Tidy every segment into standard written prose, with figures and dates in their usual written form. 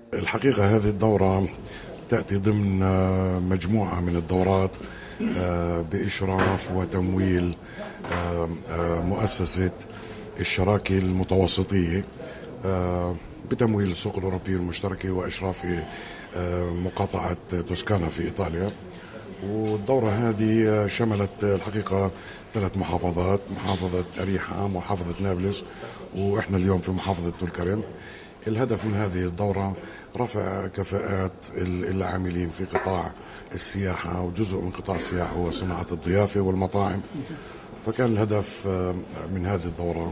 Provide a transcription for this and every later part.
الحقيقة هذه الدورة تأتي ضمن مجموعة من الدورات بإشراف وتمويل مؤسسة الشراكة المتوسطية بتمويل السوق الأوروبية المشتركة وإشراف مقاطعة توسكانا في إيطاليا. والدورة هذه شملت الحقيقة 3 محافظات، محافظة أريحة، محافظة نابلس، وإحنا اليوم في محافظة طولكرم. الهدف من هذه الدورة رفع كفاءات العاملين في قطاع السياحة، وجزء من قطاع السياحة هو صناعة الضيافة والمطاعم. فكان الهدف من هذه الدورة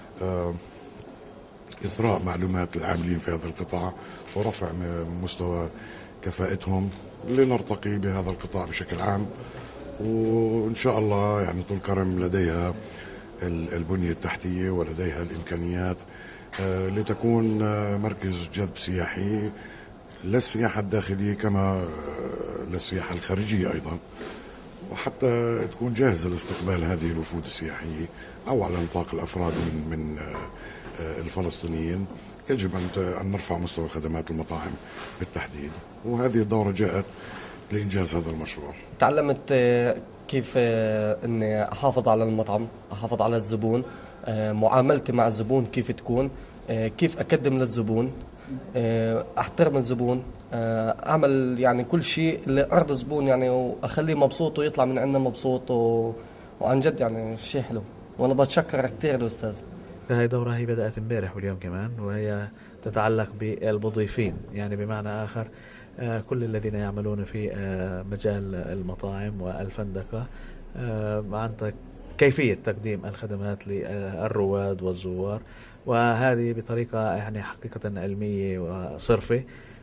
إثراء معلومات العاملين في هذا القطاع ورفع مستوى كفاءتهم لنرتقي بهذا القطاع بشكل عام. وإن شاء الله يعني طولكرم لديها البنية التحتية ولديها الإمكانيات لتكون مركز جذب سياحي للسياحة الداخلية كما للسياحة الخارجية أيضا، وحتى تكون جاهزة لاستقبال هذه الوفود السياحية أو على نطاق الأفراد من الفلسطينيين. يجب أن نرفع مستوى الخدمات المطاعم بالتحديد، وهذه الدورة جاءت لإنجاز هذا المشروع. تعلمت كيف أني أحافظ على المطعم، أحافظ على الزبون، معاملتي مع الزبون كيف تكون، كيف أقدم للزبون، أحترم الزبون، أعمل يعني كل شيء لأرضي الزبون يعني وأخليه مبسوط ويطلع من عندنا مبسوط وعن جد يعني شيء حلو. وأنا بتشكر كثير الأستاذ. هاي الدورة هي بدأت امبارح واليوم كمان، وهي تتعلق بالمضيفين، يعني بمعنى آخر كل الذين يعملون في مجال المطاعم والفندقة عن كيفية تقديم الخدمات للرواد والزوار، وهذه بطريقة يعني حقيقة علمية وصرفة،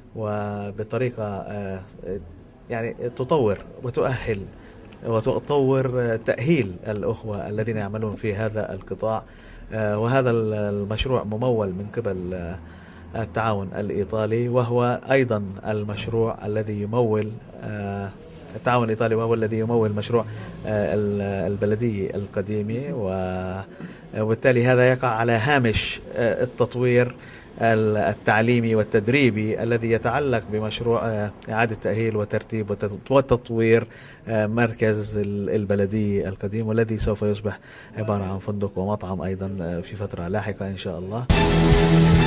وبطريقة يعني تطور وتؤهل وتطور تأهيل الأخوة الذين يعملون في هذا القطاع. وهذا المشروع ممول من قبل التعاون الإيطالي، وهو أيضا المشروع الذي يمول التعاون الإيطالي، وهو الذي يمول مشروع البلدية القديمة، وبالتالي هذا يقع على هامش التطوير التعليمي والتدريبي الذي يتعلق بمشروع إعادة تأهيل وترتيب وتطوير مركز البلدية القديم، والذي سوف يصبح عبارة عن فندق ومطعم أيضا في فترة لاحقة إن شاء الله.